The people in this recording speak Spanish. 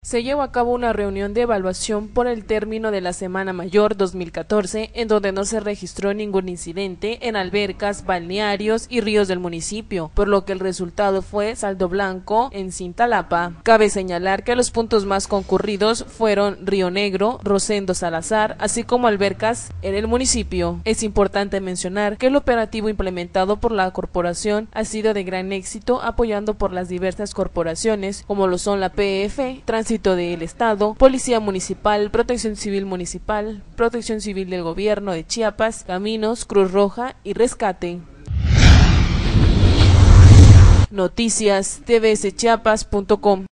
Se llevó a cabo una reunión de evaluación por el término de la Semana Mayor 2014, en donde no se registró ningún incidente en albercas, balnearios y ríos del municipio, por lo que el resultado fue saldo blanco en Cintalapa. Cabe señalar que los puntos más concurridos fueron Río Negro, Rosendo Salazar, así como albercas en el municipio. Es importante mencionar que el operativo implementado por la corporación ha sido de gran éxito, apoyando por las diversas corporaciones, como lo son la PF, Tránsito del Estado, Policía Municipal, Protección Civil Municipal, Protección Civil del Gobierno de Chiapas, Caminos, Cruz Roja y Rescate. Noticias tvschiapas.com